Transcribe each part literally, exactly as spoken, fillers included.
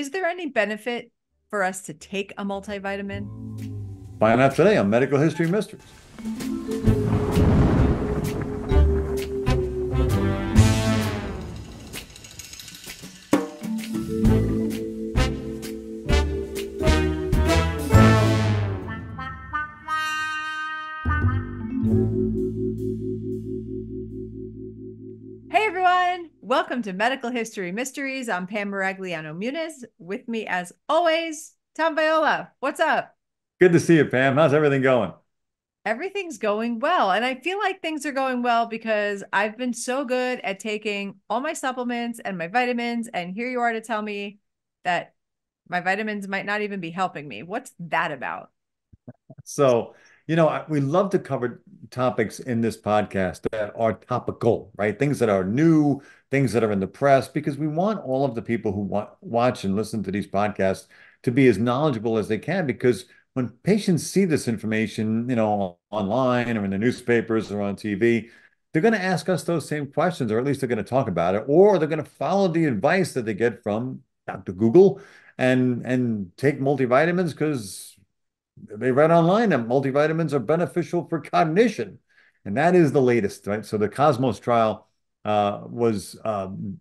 Is there any benefit for us to take a multivitamin? Find out today on Medical History Mysteries. Hey everyone, welcome to Medical History Mysteries. I'm Pam Maragliano Muniz. With me, as always, Tom Viola. What's up? Good to see you, Pam. How's everything going? Everything's going well. And I feel like things are going well because I've been so good at taking all my supplements and my vitamins. And here you are to tell me that my vitamins might not even be helping me. What's that about? So, you know, I- we love to cover topics in this podcast that are topical, right? Things that are new, things that are in the press, because we want all of the people who wa watch and listen to these podcasts to be as knowledgeable as they can. Because when patients see this information, you know, online or in the newspapers or on T V, they're going to ask us those same questions, or at least they're going to talk about it, or they're going to follow the advice that they get from Doctor Google and and take multivitamins because they read online that multivitamins are beneficial for cognition. And that is the latest, right? So the Cosmos trial uh, was um,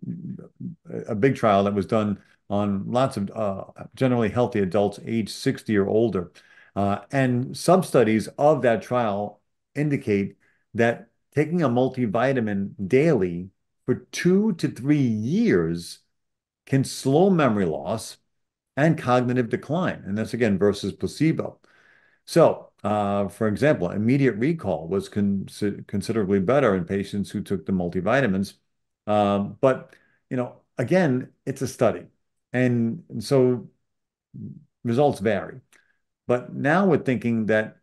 a big trial that was done on lots of uh, generally healthy adults aged sixty or older. Uh, and sub-studies of that trial indicate that taking a multivitamin daily for two to three years can slow memory loss and cognitive decline. And that's again versus placebo. So, uh, for example, immediate recall was con considerably better in patients who took the multivitamins. Um, but, you know, again, it's a study. And so results vary. But now we're thinking that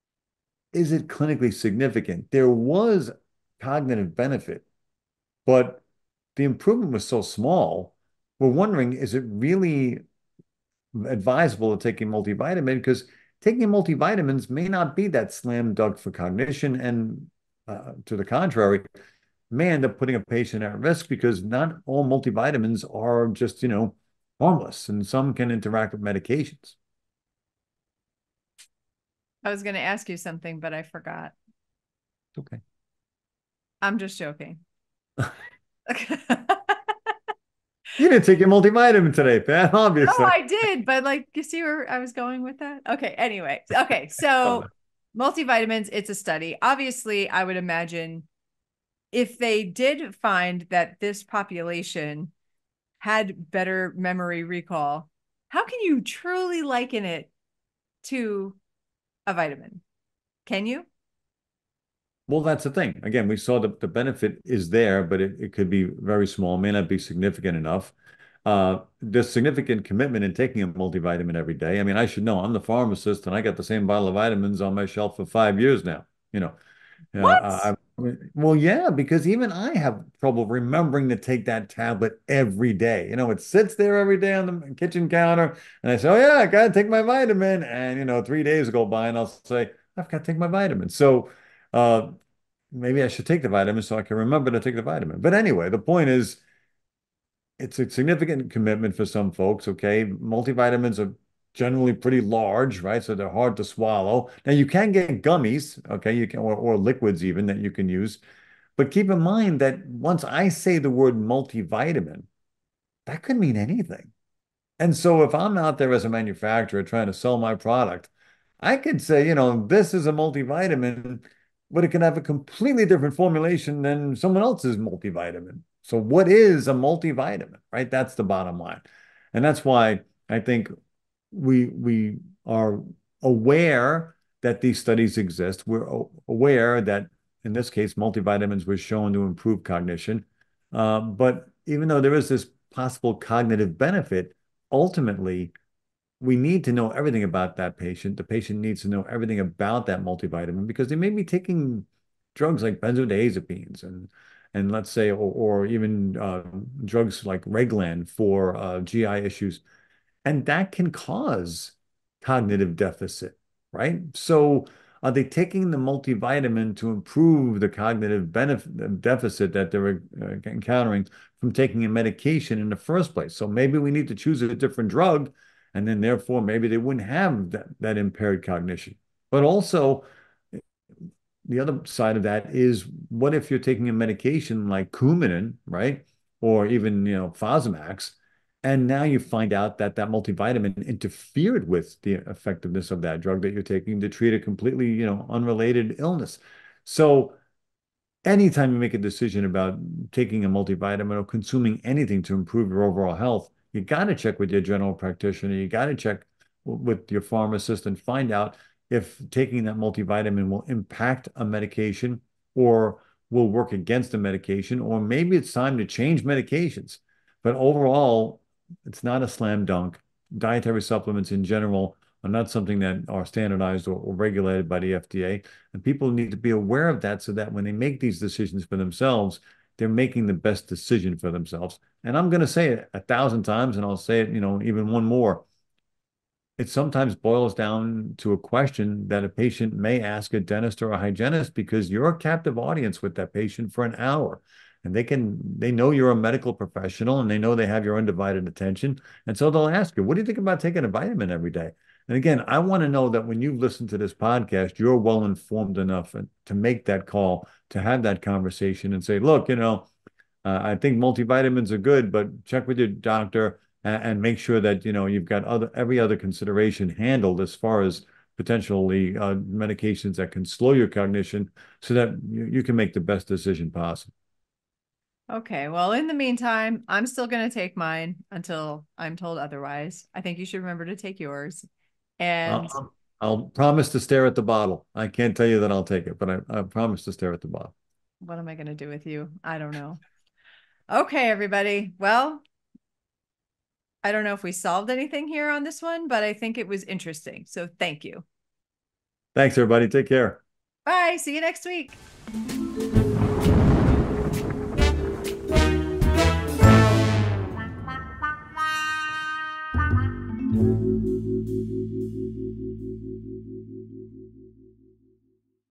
is it clinically significant? There was cognitive benefit, but the improvement was so small. We're wondering, is it really advisable to take a multivitamin because taking multivitamins may not be that slam dunk for cognition. And uh, to the contrary, may end up putting a patient at risk because not all multivitamins are just, you know, harmless and some can interact with medications. I was going to ask you something, but I forgot. Okay. I'm just joking. You didn't take your multivitamin today, Pat, No, obviously. I did, but like you see where I was going with that? Okay, anyway. Okay, so multivitamins, it's a study. Obviously, I would imagine if they did find that this population had better memory recall, how can you truly liken it to a vitamin? Can you? Well, that's the thing. Again, we saw that the benefit is there, but it, it could be very small, may not be significant enough. Uh, there's significant commitment in taking a multivitamin every day. I mean, I should know. I'm the pharmacist, and I got the same bottle of vitamins on my shelf for five years now. You know, What? uh, I, well, yeah, because even I have trouble remembering to take that tablet every day. You know, it sits there every day on the kitchen counter, and I say, "Oh yeah, I gotta take my vitamin." And you know, three days go by, and I'll say, "I've got to take my vitamin." So, uh, maybe I should take the vitamin so I can remember to take the vitamin. But anyway, the point is it's a significant commitment for some folks, okay? Multivitamins are generally pretty large, right? So they're hard to swallow. Now you can get gummies, okay? You can or, or liquids even that you can use. But keep in mind that once I say the word multivitamin, that could mean anything. And so if I'm out there as a manufacturer trying to sell my product, I could say, you know, this is a multivitamin, but it can have a completely different formulation than someone else's multivitamin. So what is a multivitamin, right? That's the bottom line. And that's why I think we we are aware that these studies exist. We're aware that in this case, multivitamins were shown to improve cognition. Uh, but even though there is this possible cognitive benefit, ultimately, we need to know everything about that patient. The patient needs to know everything about that multivitamin because they may be taking drugs like benzodiazepines and and let's say or, or even uh, drugs like Reglan for uh, G I issues, and that can cause cognitive deficit, right? So Are they taking the multivitamin to improve the cognitive benefit deficit that they're uh, encountering from taking a medication in the first place? So maybe we need to choose a different drug, and then therefore maybe they wouldn't have that, that impaired cognition. But also, the other side of that is, what if you're taking a medication like Coumadin, right? Or even, you know, Fosamax, and now you find out that that multivitamin interfered with the effectiveness of that drug that you're taking to treat a completely, you know, unrelated illness. So anytime you make a decision about taking a multivitamin or consuming anything to improve your overall health, you got to check with your general practitioner. You got to check with your pharmacist and find out if taking that multivitamin will impact a medication or will work against a medication, or maybe it's time to change medications. But overall, it's not a slam dunk. Dietary supplements in general are not something that are standardized or, or regulated by the F D A. And people need to be aware of that so that when they make these decisions for themselves, they're making the best decision for themselves. And I'm going to say it a thousand times, and I'll say it, you know, even one more. It sometimes boils down to a question that a patient may ask a dentist or a hygienist, because you're a captive audience with that patient for an hour. And they can, they know you're a medical professional, and they know they have your undivided attention. And so they'll ask you, what do you think about taking a vitamin every day? And again, I want to know that when you listen to this podcast, you're well informed enough to make that call, to have that conversation and say, look, you know, uh, I think multivitamins are good, but check with your doctor and, and make sure that, you know, you've got other every other consideration handled as far as potentially uh, medications that can slow your cognition, so that you, you can make the best decision possible. Okay. Well, in the meantime, I'm still going to take mine until I'm told otherwise. I think you should remember to take yours. And I'll, I'll promise to stare at the bottle. I can't tell you that I'll take it, but I, I promise to stare at the bottle. what am I going to do with you? I don't know. Okay, everybody. Well, I don't know if we solved anything here on this one, but I think it was interesting. So thank you. Thanks, everybody. Take care. Bye. See you next week.